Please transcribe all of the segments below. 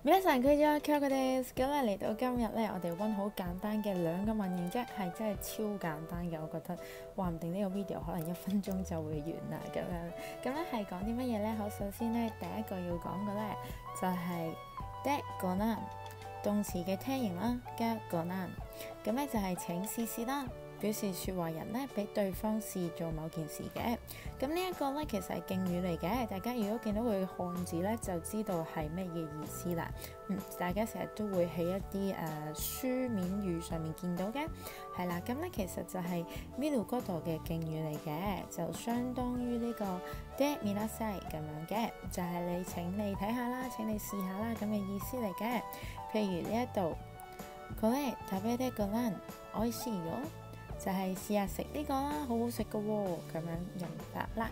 皆さん佢咗 Kyokoです。咁嚟到今日咧，我哋溫好簡單嘅兩個問型啫，係真係超簡單嘅。我覺得話唔定呢個 video 可能1分鐘就會完啦咁樣。咁咧係講啲乜嘢咧？好，首先咧第一個要講嘅咧就係 det går an 動詞嘅聽型啦，加 går an。咁咧就係請試試啦。表示説話人咧俾對方試做某件事嘅，咁呢一個咧其實係敬語嚟嘅。大家如果見到佢嘅漢字咧，就知道係咩嘅意思啦。大家成日都會喺一啲書面語上面見到嘅，係啦。咁咧其實就係 middle 嗰度嘅敬語嚟嘅，就相當於呢個 det minasai 咁樣嘅，就係你請你睇下啦，請你試下啦咁嘅意思嚟嘅。譬如呢一度，これ食べてごらん、おいしいよ。就係試下食呢個啦，好好食㗎喎，咁樣用法啦。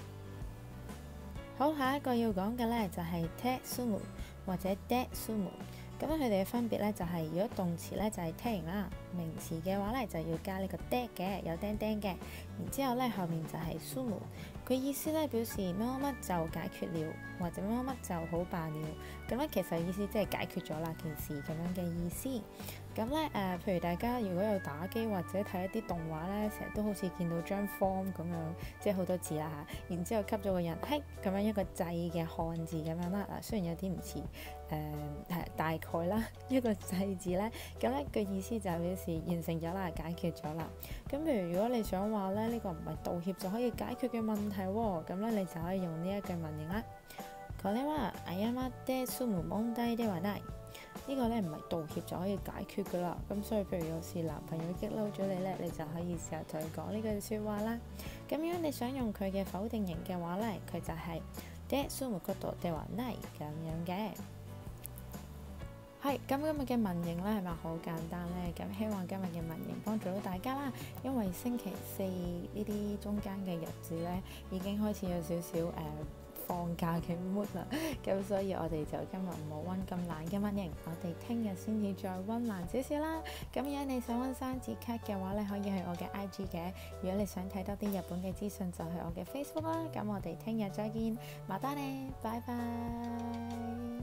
好，下一個要講嘅咧就係 te sumu 或者 det sumu。咁佢哋嘅分別咧就係，如果動詞咧就係聽型啦，名詞嘅話咧就要加呢個 det 嘅，有釘釘嘅。然之後咧後面就係 sumu，佢意思咧表示乜乜乜就解決了，或者乜乜乜就好辦了。咁咧其實意思即係解決咗啦件事咁樣嘅意思。咁咧譬如大家如果有打機或者睇一啲動畫咧，成日都好似見到張 form 咁樣，即係好多字啦嚇。然之後吸咗個人，嘿咁樣一個掣嘅漢字咁樣啦。嗱，雖然有啲唔似大概啦，一個掣字咧，咁咧個意思就表示完成咗啦，解決咗啦。咁譬如如果你想話咧呢個唔係道歉就可以解決嘅問題喎，咁咧你就可以用呢一句問型啦。これは謝って済む問題ではない。呢個咧唔係道歉就可以解決噶啦。咁所以譬如有時男朋友激嬲咗你咧，你就可以試下同佢講呢句説話啦。咁如果你想用佢嘅否定型嘅話咧，佢就係で済むことではない咁樣嘅。係，咁今日嘅問型咧係咪好簡單咧？咁希望今日嘅問型幫助到大家啦。因為星期四呢啲中間嘅日子咧，已經開始有少少放假嘅 mood 啦。咁所以我哋就今日唔好溫咁難嘅問型，我哋聽日先至再溫難少少啦。咁如果你想溫3節卡嘅話咧，可以去我嘅 IG 嘅。如果你想睇多啲日本嘅資訊，就去我嘅 Facebook 啦。咁我哋聽日再見，またね，拜拜。